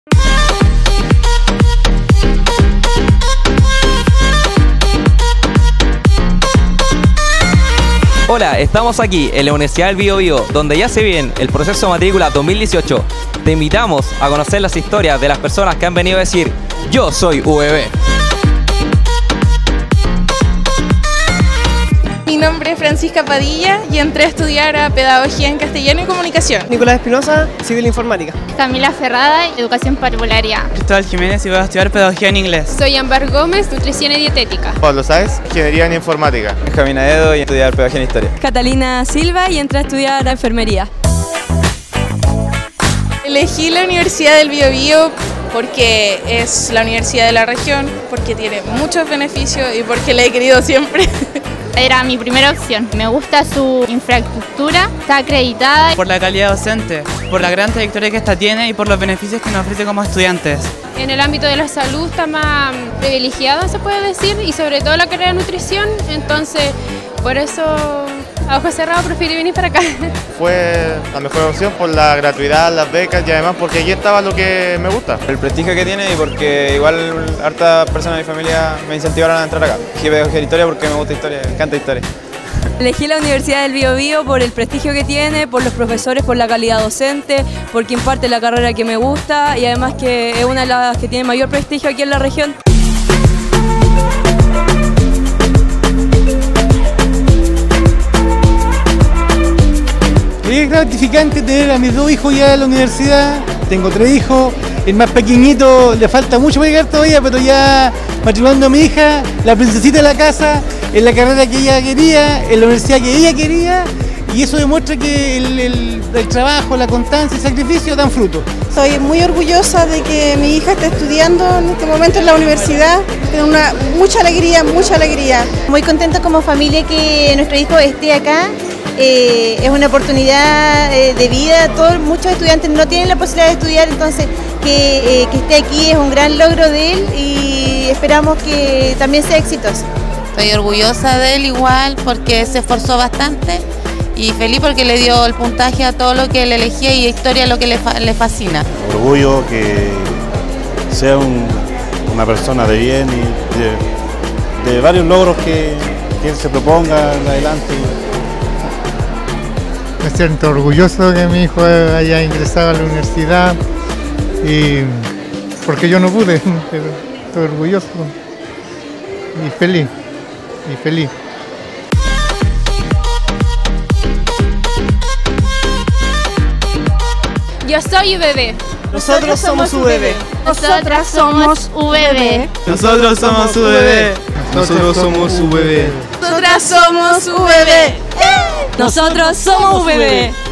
Hola, estamos aquí en la Universidad del Biobío, donde ya se viene el proceso de matrícula 2018. Te invitamos a conocer las historias de las personas que han venido a decir "Yo soy UBB". Mi nombre es Francisca Padilla y entré a estudiar a Pedagogía en Castellano y Comunicación. Nicolás Espinosa, Civil Informática. Camila Ferrada, Educación Parvularia. Cristóbal Jiménez y voy a estudiar Pedagogía en Inglés. Soy Ámbar Gómez, Nutrición y Dietética. Pablo Sáez, Ingeniería en Informática. Benjamín Aedo y estudiar Pedagogía en Historia. Catalina Silva y entré a estudiar Enfermería. Elegí la Universidad del Biobío porque es la universidad de la región, porque tiene muchos beneficios y porque la he querido siempre. Era mi primera opción. Me gusta su infraestructura, está acreditada. Por la calidad docente, por la gran trayectoria que esta tiene y por los beneficios que nos ofrece como estudiantes. En el ámbito de la salud está más privilegiado, se puede decir, y sobre todo la carrera de nutrición, entonces por eso a ojos cerrados preferí venir para acá. Fue la mejor opción por la gratuidad, las becas y además porque aquí estaba lo que me gusta. El prestigio que tiene y porque igual hartas personas de mi familia me incentivaron a entrar acá. Elegí Pedagogía en Historia porque me gusta historia, me encanta historia. Elegí la Universidad del Biobío por el prestigio que tiene, por los profesores, por la calidad docente, porque imparte la carrera que me gusta y además que es una de las que tiene mayor prestigio aquí en la región. Es gratificante tener a mis dos hijos ya en la universidad. Tengo 3 hijos, el más pequeñito le falta mucho para llegar todavía, pero ya matriculando a mi hija, la princesita de la casa, en la carrera que ella quería, en la universidad que ella quería, y eso demuestra que el trabajo, la constancia, el sacrificio dan fruto. Soy muy orgullosa de que mi hija esté estudiando en este momento en la universidad, con mucha alegría, mucha alegría. Muy contenta como familia que nuestro hijo esté acá. Es una oportunidad de vida, muchos estudiantes no tienen la posibilidad de estudiar, entonces que esté aquí es un gran logro de él y esperamos que también sea exitoso. Estoy orgullosa de él igual porque se esforzó bastante y feliz porque le dio el puntaje a todo lo que él elegía y historia lo que le fascina. Orgullo que sea una persona de bien y de varios logros que él se proponga en adelante. Me siento orgulloso de que mi hijo haya ingresado a la universidad y porque yo no pude, pero estoy orgulloso y feliz, Yo soy UBB. Nosotros somos UBB. Nosotras somos UBB. Nosotros somos UBB. Nosotros somos UBB. Nosotras somos UBB. Nosotros somos UBB.